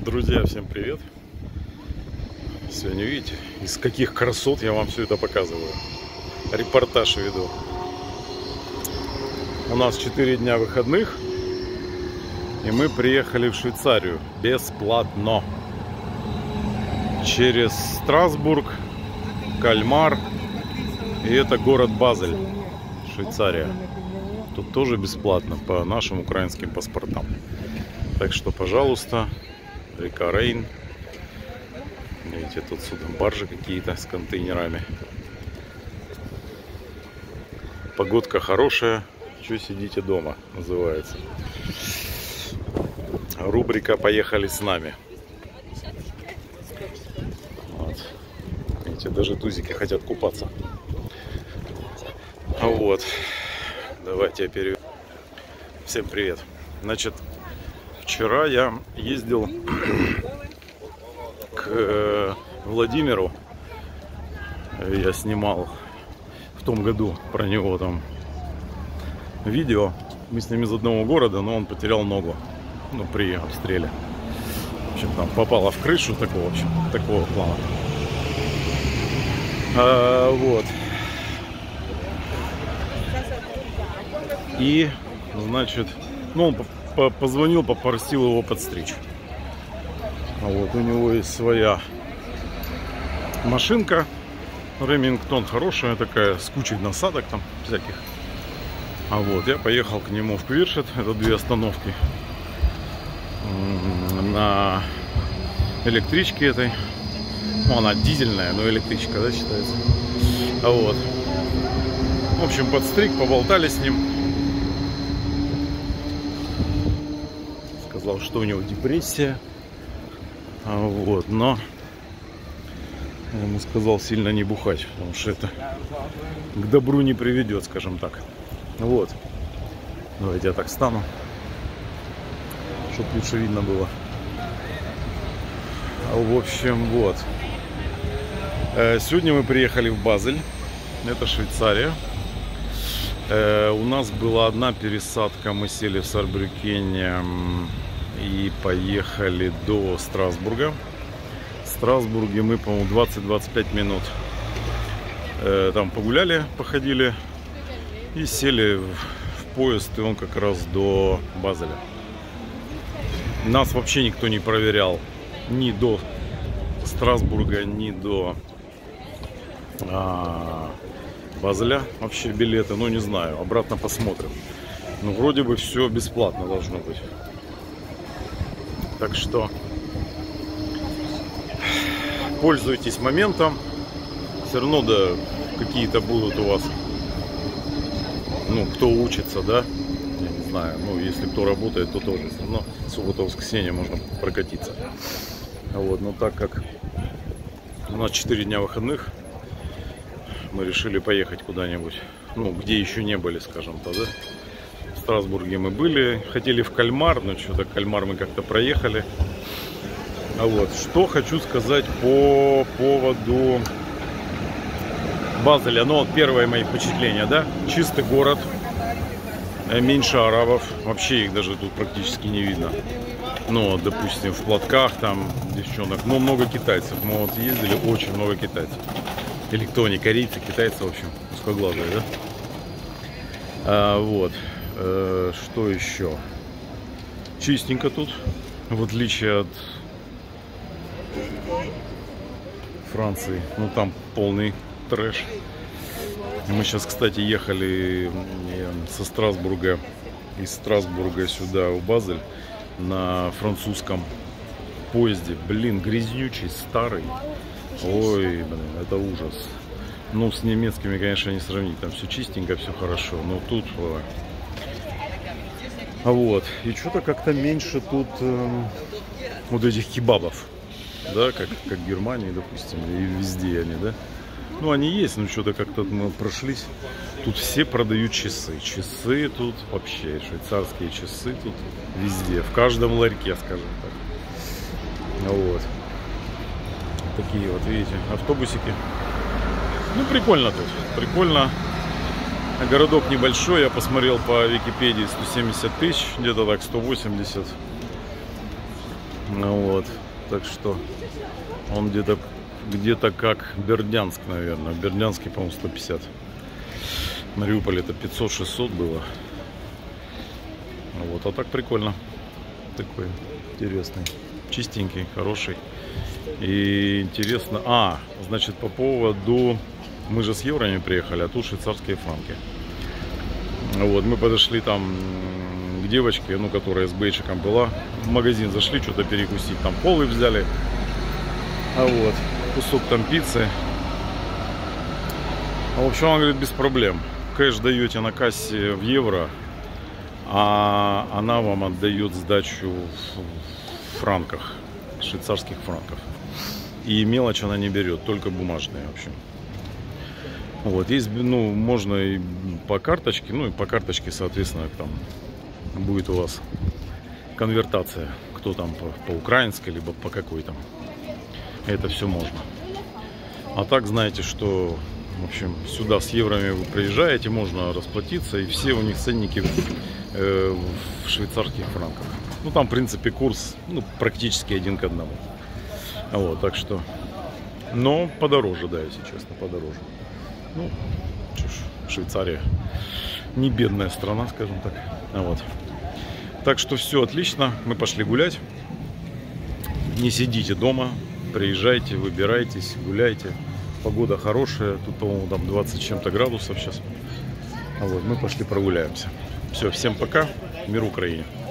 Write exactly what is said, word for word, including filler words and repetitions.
Друзья, всем привет! Сегодня видите, из каких красот я вам все это показываю. Репортаж веду. У нас четыре дня выходных, и мы приехали в Швейцарию бесплатно. Через Страсбург, Кальмар, и это город Базель, Швейцария. Тут тоже бесплатно по нашим украинским паспортам. Так что, пожалуйста, река Рейн. Видите, тут сюда баржи какие-то с контейнерами. Погодка хорошая. Чё сидите дома, называется. Рубрика «Поехали с нами». Вот. Видите, даже тузики хотят купаться. Вот. Давайте я перейду. Всем привет. Значит, вчера я ездил к Владимиру. Я снимал в том году про него там видео. Мы с ним из одного города, но он потерял ногу, ну, при обстреле. В общем, там попало в крышу такого, в общем, такого плана. А, вот. И, значит, ну, он по позвонил, попросил его подстричь. А вот у него есть своя машинка Ремингтон, хорошая такая, с кучей насадок там всяких. А вот я поехал к нему в Квиршет, это две остановки, на электричке этой. Ну, она дизельная, но электричка, да, считается. А вот, в общем, подстриг, поболтали с ним. Сказал, что у него депрессия. А вот, но я ему сказал сильно не бухать, потому что это к добру не приведет, скажем так. Вот. Давайте я так стану, чтобы лучше видно было. В общем, вот. Сегодня мы приехали в Базель. Это Швейцария. У нас была одна пересадка. Мы сели в Саарбрюкене и поехали до Страсбурга. В Страсбурге мы, по-моему, двадцать-двадцать пять минут там погуляли, походили. И сели в поезд, и он как раз до Базеля. Нас вообще никто не проверял ни до Страсбурга, ни до а, Базеля. Вообще билеты, ну не знаю, обратно посмотрим. Ну вроде бы все бесплатно должно быть. Так что пользуйтесь моментом. Все равно, да, какие-то будут у вас, ну, кто учится, да, я не знаю, ну, если кто работает, то тоже, все равно суббота-воскресенье можно прокатиться. Вот, но так как у нас четыре дня выходных, мы решили поехать куда-нибудь, ну, где еще не были, скажем так, да. В Страсбурге мы были, хотели в Кальмар, но что-то Кальмар мы как-то проехали. А вот, что хочу сказать по поводу Базеля. Ну, вот первое мои впечатления, да, чистый город, меньше арабов, вообще их даже тут практически не видно. Ну, допустим, в платках там девчонок, но много китайцев. Мы вот ездили, очень много китайцев. Или кто они, корейцы, китайцы, в общем, узкоглазые, да. А, вот, э, что еще? Чистенько тут, в отличие от Франции. Ну, там полный трэш. Мы сейчас, кстати, ехали со Страсбурга, из Страсбурга сюда, в Базель, на французском поезде. Блин, грязнючий, старый. Ой, блин, это ужас. Ну, с немецкими, конечно, не сравнить. Там все чистенько, все хорошо. Но тут... А вот. И что-то как-то меньше тут э, вот этих кебабов. Да, как, как в Германии, допустим, и везде они, да. Ну, они есть, но что-то как-то мы прошлись. Тут все продают часы. Часы тут вообще, швейцарские часы тут везде. В каждом ларьке, скажем так. Вот. Такие вот, видите, автобусики. Ну, прикольно тут. Прикольно. Городок небольшой. Я посмотрел по Википедии, сто семьдесят тысяч. Где-то так, сто восемьдесят. Ну вот, так что он где-то где-то как Бердянск, наверное. В Бердянске, по-моему, сто пятьдесят. Мариуполь это пятьсот-шестьсот было. Вот, а так прикольно. Такой интересный, чистенький, хороший. И интересно. А, значит, по поводу... Мы же с евроми приехали, а тут швейцарские франки. Вот, мы подошли там к девочке, ну, которая с бейджиком была. В магазин зашли, что-то перекусить. Там колы взяли. А вот, кусок там пиццы. А в общем, он говорит, без проблем. Кэш даете на кассе в евро, а она вам отдает сдачу в франках, швейцарских франков. И мелочь она не берет, только бумажные, в общем. Вот, есть, ну, можно и по карточке, ну и по карточке, соответственно, там будет у вас конвертация, кто там по, по украинской, либо по какой там. Это все можно. А так, знаете, что, в общем, сюда с евроми вы приезжаете, можно расплатиться, и все у них ценники в, э, в швейцарских франках. Ну, там, в принципе, курс, ну, практически один к одному. Вот, так что, но подороже, да, если честно, подороже. Ну, что ж, Швейцария не бедная страна, скажем так. Вот. Так что все отлично. Мы пошли гулять. Не сидите дома. Приезжайте, выбирайтесь, гуляйте. Погода хорошая. Тут, по-моему, там двадцать с чем-то градусов сейчас. Вот, мы пошли прогуляемся. Все, всем пока. Мир Украине.